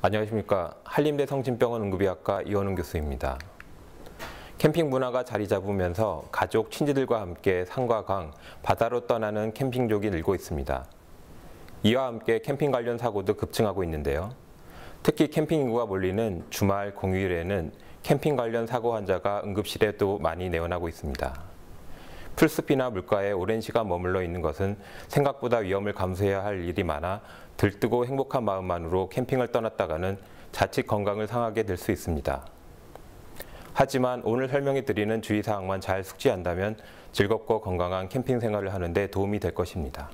안녕하십니까. 한림대 성심병원 응급의학과 이원웅 교수입니다. 캠핑 문화가 자리 잡으면서 가족, 친지들과 함께 산과 강, 바다로 떠나는 캠핑족이 늘고 있습니다. 이와 함께 캠핑 관련 사고도 급증하고 있는데요. 특히 캠핑 인구가 몰리는 주말, 공휴일에는 캠핑 관련 사고 환자가 응급실에 또 많이 내원하고 있습니다. 풀숲이나 물가에 오랜 시간 머물러 있는 것은 생각보다 위험을 감수해야 할 일이 많아 들뜨고 행복한 마음만으로 캠핑을 떠났다가는 자칫 건강을 상하게 될 수 있습니다. 하지만 오늘 설명해 드리는 주의사항만 잘 숙지한다면 즐겁고 건강한 캠핑 생활을 하는 데 도움이 될 것입니다.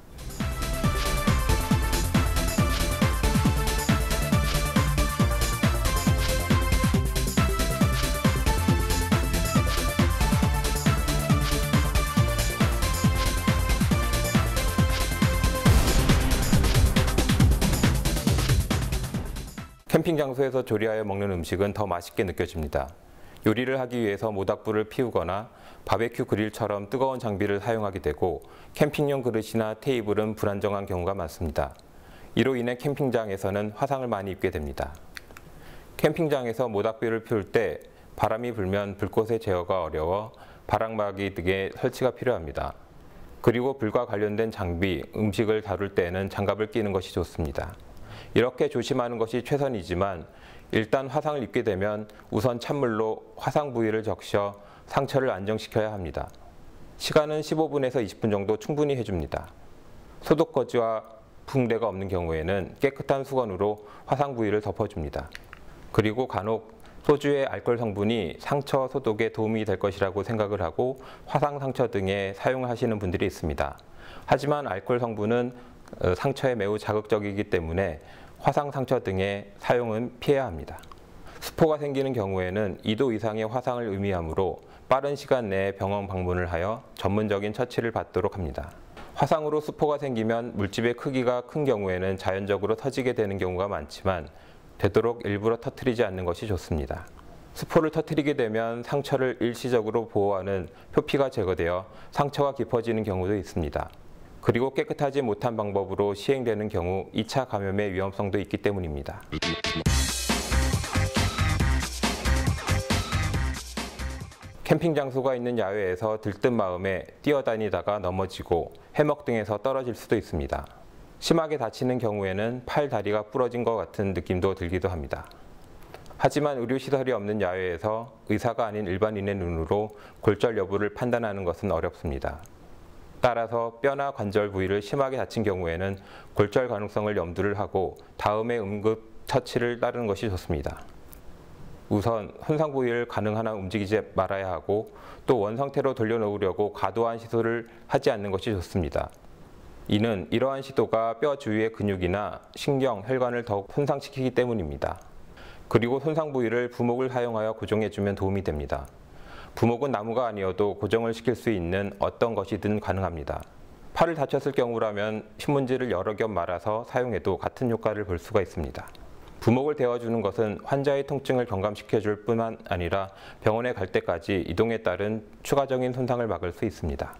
캠핑 장소에서 조리하여 먹는 음식은 더 맛있게 느껴집니다. 요리를 하기 위해서 모닥불을 피우거나 바베큐 그릴처럼 뜨거운 장비를 사용하게 되고 캠핑용 그릇이나 테이블은 불안정한 경우가 많습니다. 이로 인해 캠핑장에서는 화상을 많이 입게 됩니다. 캠핑장에서 모닥불을 피울 때 바람이 불면 불꽃의 제어가 어려워 바람막이 등의 설치가 필요합니다. 그리고 불과 관련된 장비, 음식을 다룰 때에는 장갑을 끼는 것이 좋습니다. 이렇게 조심하는 것이 최선이지만 일단 화상을 입게 되면 우선 찬물로 화상 부위를 적셔 상처를 안정시켜야 합니다. 시간은 15분에서 20분 정도 충분히 해줍니다. 소독거즈와 붕대가 없는 경우에는 깨끗한 수건으로 화상 부위를 덮어줍니다. 그리고 간혹 소주의 알코올 성분이 상처 소독에 도움이 될 것이라고 생각을 하고 화상 상처 등에 사용하시는 분들이 있습니다. 하지만 알코올 성분은 상처에 매우 자극적이기 때문에 화상 상처 등의 사용은 피해야 합니다. 수포가 생기는 경우에는 2도 이상의 화상을 의미하므로 빠른 시간 내에 병원 방문을 하여 전문적인 처치를 받도록 합니다. 화상으로 수포가 생기면 물집의 크기가 큰 경우에는 자연적으로 터지게 되는 경우가 많지만 되도록 일부러 터뜨리지 않는 것이 좋습니다. 수포를 터뜨리게 되면 상처를 일시적으로 보호하는 표피가 제거되어 상처가 깊어지는 경우도 있습니다. 그리고 깨끗하지 못한 방법으로 시행되는 경우 2차 감염의 위험성도 있기 때문입니다. 캠핑 장소가 있는 야외에서 들뜬 마음에 뛰어다니다가 넘어지고 해먹 등에서 떨어질 수도 있습니다. 심하게 다치는 경우에는 팔, 다리가 부러진 것 같은 느낌도 들기도 합니다. 하지만 의료시설이 없는 야외에서 의사가 아닌 일반인의 눈으로 골절 여부를 판단하는 것은 어렵습니다. 따라서 뼈나 관절 부위를 심하게 다친 경우에는 골절 가능성을 염두를 하고 다음에 응급 처치를 따르는 것이 좋습니다. 우선 손상 부위를 가능한 한 움직이지 말아야 하고 또 원상태로 돌려놓으려고 과도한 시도를 하지 않는 것이 좋습니다. 이는 이러한 시도가 뼈 주위의 근육이나 신경, 혈관을 더욱 손상시키기 때문입니다. 그리고 손상 부위를 부목을 사용하여 고정해주면 도움이 됩니다. 부목은 나무가 아니어도 고정을 시킬 수 있는 어떤 것이든 가능합니다. 팔을 다쳤을 경우라면 신문지를 여러 겹 말아서 사용해도 같은 효과를 볼 수가 있습니다. 부목을 대어주는 것은 환자의 통증을 경감시켜줄 뿐만 아니라 병원에 갈 때까지 이동에 따른 추가적인 손상을 막을 수 있습니다.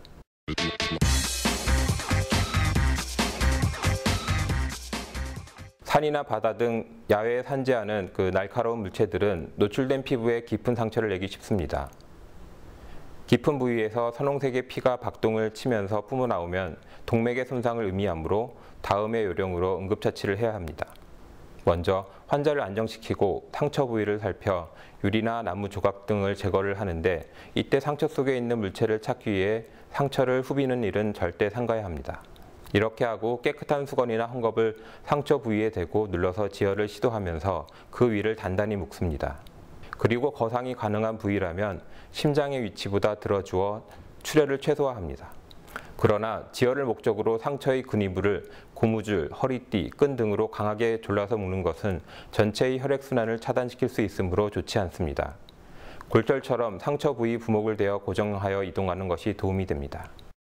산이나 바다 등 야외에 산재하는 날카로운 물체들은 노출된 피부에 깊은 상처를 내기 쉽습니다. 깊은 부위에서 선홍색의 피가 박동을 치면서 뿜어나오면 동맥의 손상을 의미하므로 다음의 요령으로 응급처치를 해야 합니다. 먼저 환자를 안정시키고 상처 부위를 살펴 유리나 나무 조각 등을 제거를 하는데 이때 상처 속에 있는 물체를 찾기 위해 상처를 후비는 일은 절대 삼가야 합니다. 이렇게 하고 깨끗한 수건이나 헝겊을 상처 부위에 대고 눌러서 지혈을 시도하면서 그 위를 단단히 묶습니다. 그리고 거상이 가능한 부위라면 심장의 위치보다 들어주어 출혈을 최소화합니다. 그러나 지혈을 목적으로 상처의 근위부를 고무줄, 허리띠, 끈 등으로 강하게 졸라서 묶는 것은 전체의 혈액순환을 차단시킬 수 있으므로 좋지 않습니다. 골절처럼 상처 부위 부목을 대어 고정하여 이동하는 것이 도움이 됩니다.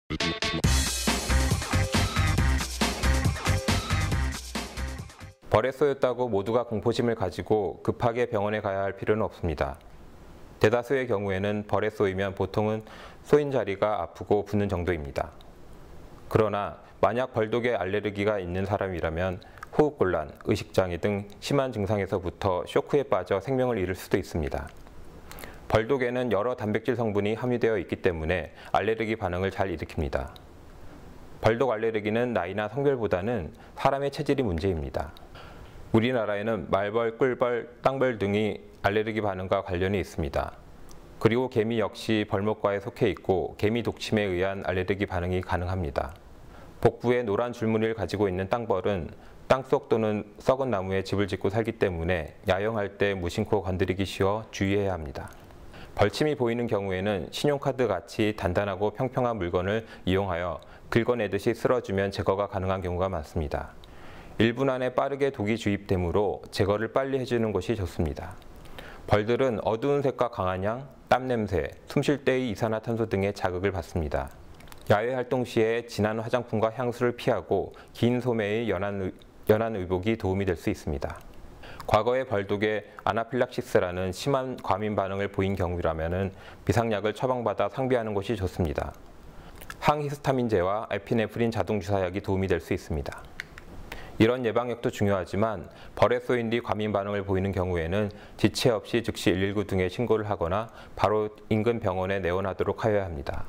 벌에 쏘였다고 모두가 공포심을 가지고 급하게 병원에 가야 할 필요는 없습니다. 대다수의 경우에는 벌에 쏘이면 보통은 쏘인 자리가 아프고 붓는 정도입니다. 그러나 만약 벌독에 알레르기가 있는 사람이라면 호흡곤란, 의식장애 등 심한 증상에서부터 쇼크에 빠져 생명을 잃을 수도 있습니다. 벌독에는 여러 단백질 성분이 함유되어 있기 때문에 알레르기 반응을 잘 일으킵니다. 벌독 알레르기는 나이나 성별보다는 사람의 체질이 문제입니다. 우리나라에는 말벌, 꿀벌, 땅벌 등이 알레르기 반응과 관련이 있습니다. 그리고 개미 역시 벌목과에 속해 있고 개미 독침에 의한 알레르기 반응이 가능합니다. 복부에 노란 줄무늬를 가지고 있는 땅벌은 땅속 또는 썩은 나무에 집을 짓고 살기 때문에 야영할 때 무심코 건드리기 쉬워 주의해야 합니다. 벌침이 보이는 경우에는 신용카드 같이 단단하고 평평한 물건을 이용하여 긁어내듯이 쓸어주면 제거가 가능한 경우가 많습니다. 1분 안에 빠르게 독이 주입되므로 제거를 빨리 해주는 것이 좋습니다. 벌들은 어두운 색과 강한 향, 땀 냄새, 숨 쉴 때의 이산화탄소 등의 자극을 받습니다. 야외 활동 시에 진한 화장품과 향수를 피하고 긴 소매의 연한 의복이 도움이 될 수 있습니다. 과거에 벌독에 아나필락시스라는 심한 과민 반응을 보인 경우라면 비상약을 처방받아 상비하는 것이 좋습니다. 항히스타민제와 에피네프린 자동주사약이 도움이 될 수 있습니다. 이런 예방약도 중요하지만 벌에 쏘인 뒤 과민 반응을 보이는 경우에는 지체 없이 즉시 119 등에 신고를 하거나 바로 인근 병원에 내원하도록 하여야 합니다.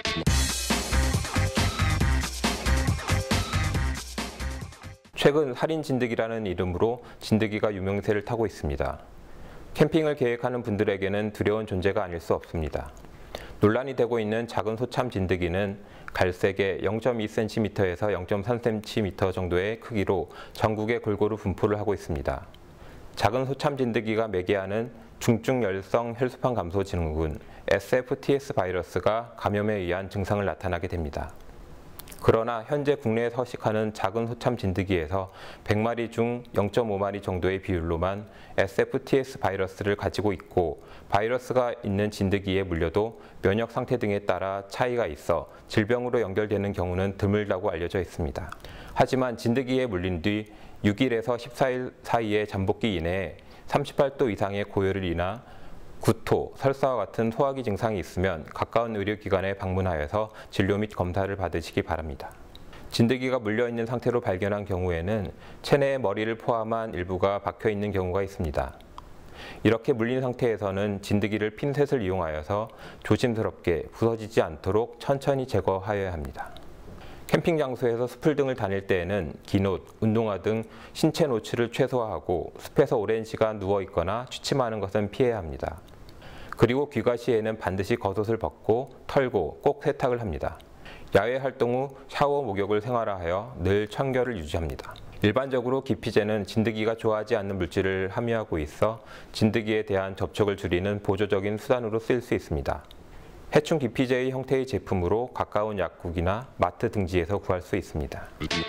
최근 살인진드기라는 이름으로 진드기가 유명세를 타고 있습니다. 캠핑을 계획하는 분들에게는 두려운 존재가 아닐 수 없습니다. 논란이 되고 있는 작은 소참 진드기는 갈색의 0.2cm에서 0.3cm 정도의 크기로 전국에 골고루 분포를 하고 있습니다. 작은 소참 진드기가 매개하는 중증열성 혈소판 감소 증후군 SFTS 바이러스가 감염에 의한 증상을 나타나게 됩니다. 그러나 현재 국내에 서식하는 작은 소참 진드기에서 100마리 중 0.5마리 정도의 비율로만 SFTS 바이러스를 가지고 있고 바이러스가 있는 진드기에 물려도 면역 상태 등에 따라 차이가 있어 질병으로 연결되는 경우는 드물다고 알려져 있습니다. 하지만 진드기에 물린 뒤 6일에서 14일 사이의 잠복기 이내에 38도 이상의 고열을 인하 구토, 설사와 같은 소화기 증상이 있으면 가까운 의료기관에 방문하여서 진료 및 검사를 받으시기 바랍니다. 진드기가 물려있는 상태로 발견한 경우에는 체내에 머리를 포함한 일부가 박혀있는 경우가 있습니다. 이렇게 물린 상태에서는 진드기를 핀셋을 이용하여서 조심스럽게 부서지지 않도록 천천히 제거하여야 합니다. 캠핑 장소에서 숲을 등을 다닐 때에는 긴 옷, 운동화 등 신체 노출을 최소화하고 숲에서 오랜 시간 누워있거나 취침하는 것은 피해야 합니다. 그리고 귀가 시에는 반드시 겉옷을 벗고 털고 꼭 세탁을 합니다. 야외 활동 후 샤워 목욕을 생활화하여 늘 청결을 유지합니다. 일반적으로 기피제는 진드기가 좋아하지 않는 물질을 함유하고 있어 진드기에 대한 접촉을 줄이는 보조적인 수단으로 쓰일 수 있습니다. 해충 기피제의 형태의 제품으로 가까운 약국이나 마트 등지에서 구할 수 있습니다.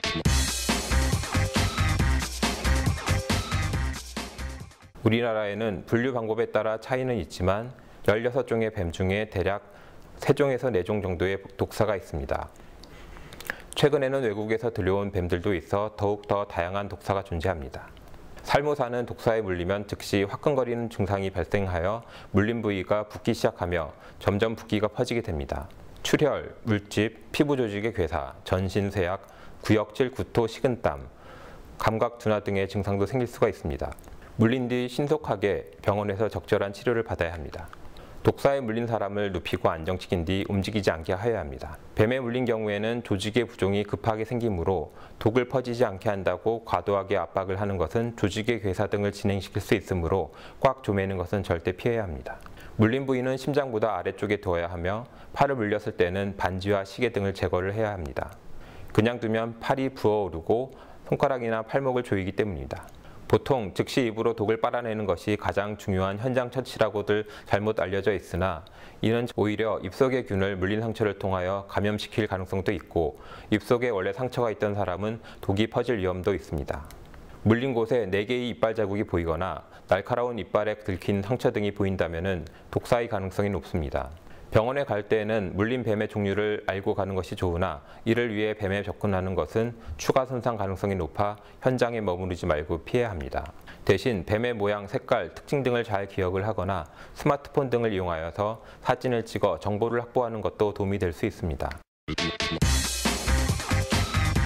우리나라에는 분류 방법에 따라 차이는 있지만 16종의 뱀 중에 대략 3종에서 4종 정도의 독사가 있습니다. 최근에는 외국에서 들려온 뱀들도 있어 더욱 더 다양한 독사가 존재합니다. 살모사는 독사에 물리면 즉시 화끈거리는 증상이 발생하여 물린 부위가 붓기 시작하며 점점 붓기가 퍼지게 됩니다. 출혈, 물집, 피부 조직의 괴사, 전신 쇠약, 구역질, 구토, 식은땀, 감각 둔화 등의 증상도 생길 수가 있습니다. 물린 뒤 신속하게 병원에서 적절한 치료를 받아야 합니다. 독사에 물린 사람을 눕히고 안정시킨 뒤 움직이지 않게 하여야 합니다. 뱀에 물린 경우에는 조직의 부종이 급하게 생기므로 독을 퍼지지 않게 한다고 과도하게 압박을 하는 것은 조직의 괴사 등을 진행시킬 수 있으므로 꽉 조매는 것은 절대 피해야 합니다. 물린 부위는 심장보다 아래쪽에 두어야 하며 팔을 물렸을 때는 반지와 시계 등을 제거를 해야 합니다. 그냥 두면 팔이 부어오르고 손가락이나 팔목을 조이기 때문입니다. 보통 즉시 입으로 독을 빨아내는 것이 가장 중요한 현장 처치라고들 잘못 알려져 있으나 이는 오히려 입속의 균을 물린 상처를 통하여 감염시킬 가능성도 있고 입속에 원래 상처가 있던 사람은 독이 퍼질 위험도 있습니다. 물린 곳에 4개의 이빨 자국이 보이거나 날카로운 이빨에 긁힌 상처 등이 보인다면 독사의 가능성이 높습니다. 병원에 갈 때에는 물린 뱀의 종류를 알고 가는 것이 좋으나 이를 위해 뱀에 접근하는 것은 추가 손상 가능성이 높아 현장에 머무르지 말고 피해야 합니다. 대신 뱀의 모양, 색깔, 특징 등을 잘 기억을 하거나 스마트폰 등을 이용하여서 사진을 찍어 정보를 확보하는 것도 도움이 될 수 있습니다.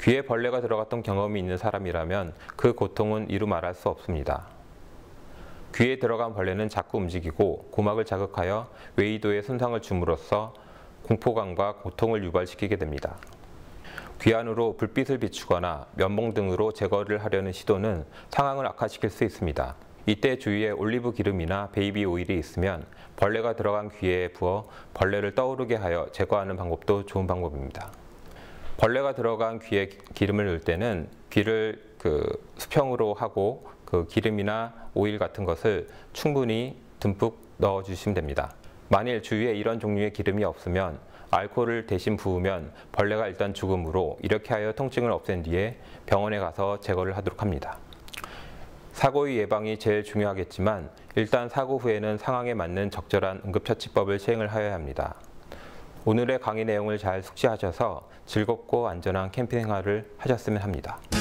귀에 벌레가 들어갔던 경험이 있는 사람이라면 그 고통은 이루 말할 수 없습니다. 귀에 들어간 벌레는 자꾸 움직이고 고막을 자극하여 외이도에 손상을 줌으로써 공포감과 고통을 유발시키게 됩니다. 귀 안으로 불빛을 비추거나 면봉 등으로 제거를 하려는 시도는 상황을 악화시킬 수 있습니다. 이때 주위에 올리브 기름이나 베이비 오일이 있으면 벌레가 들어간 귀에 부어 벌레를 떠오르게 하여 제거하는 방법도 좋은 방법입니다. 벌레가 들어간 귀에 기름을 넣을 때는 귀를 수평으로 하고 그 기름이나 오일 같은 것을 충분히 듬뿍 넣어 주시면 됩니다. 만일 주위에 이런 종류의 기름이 없으면 알코올을 대신 부으면 벌레가 일단 죽으므로 이렇게 하여 통증을 없앤 뒤에 병원에 가서 제거를 하도록 합니다. 사고의 예방이 제일 중요하겠지만 일단 사고 후에는 상황에 맞는 적절한 응급처치법을 시행을 하여야 합니다. 오늘의 강의 내용을 잘 숙지하셔서 즐겁고 안전한 캠핑 생활을 하셨으면 합니다.